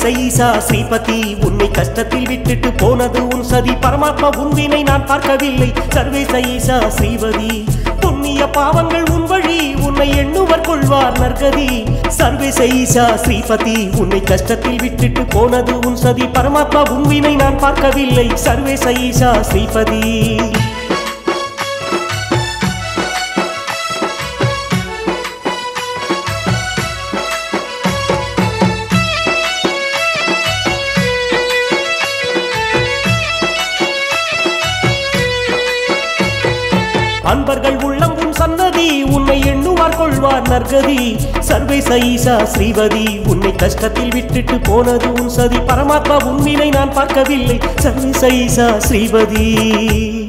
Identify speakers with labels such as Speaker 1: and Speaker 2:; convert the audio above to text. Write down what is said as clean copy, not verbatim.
Speaker 1: சர்வேச ஈசா ஸ்ரீபதி உன்னை கஷ்டத்தில் விட்டுட்டு போனது உன் சதி பரமாத்மா உன்வினை நான் பார்க்கவில்லை சர்வேச ஈசா ஸ்ரீபதி புண்ணிய பாவங்கள் உன் வழி உன்னை எண்ணுவர் கொள்வார் நற்கதி சர்வேச ஈசா ஸ்ரீபதி உன்னை கஷ்டத்தில் விட்டுட்டு போனது உன் சதி பரமாத்மா உன்வினை நான் பார்க்கவில்லை சர்வேச ஈசா ஸ்ரீபதி அன்பர்கள் உள்ளம் உன் சன்னதி உன்னை எண்ணுவார் கொள்வார் நற்கதி சர்வேச ஈசா ஸ்ரீபதி உன்னை கஷ்டத்தில் விட்டுட்டு போனது உன் சதி பரமாத்மா உன்வினை நான் பார்க்கவில்லை சர்வேச ஈசா ஸ்ரீபதி